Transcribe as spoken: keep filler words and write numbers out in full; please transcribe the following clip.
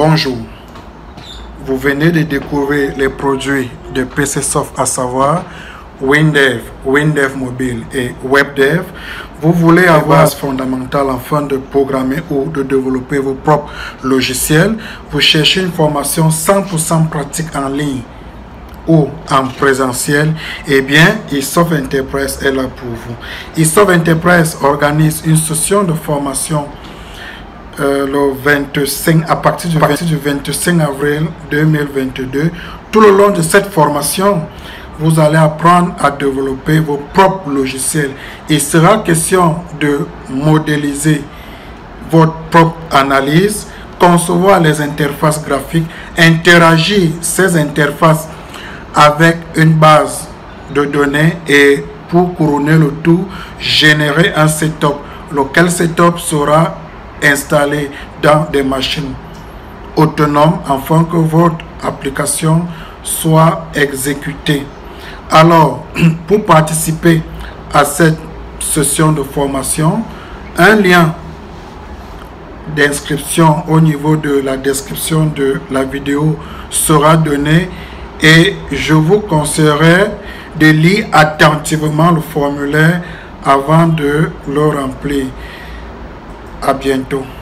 Bonjour, vous venez de découvrir les produits de PCSoft, à savoir WinDev, WinDev Mobile et WebDev. Vous voulez avoir les bases fondamentales afin de programmer ou de développer vos propres logiciels. Vous cherchez une formation cent pour cent pratique en ligne ou en présentiel. Eh bien, eSoft Enterprise est là pour vous. eSoft Enterprise organise une session de formation Euh, le vingt-cinq, à partir du, du vingt-cinq avril deux mille vingt-deux. Tout le long de cette formation, vous allez apprendre à développer vos propres logiciels. Il sera question de modéliser votre propre analyse, concevoir les interfaces graphiques, interagir ces interfaces avec une base de données et pour couronner le tout, générer un setup. Lequel setup sera installé dans des machines autonomes afin que votre application soit exécutée. Alors, pour participer à cette session de formation, un lien d'inscription au niveau de la description de la vidéo sera donné et je vous conseillerais de lire attentivement le formulaire avant de le remplir. À bientôt.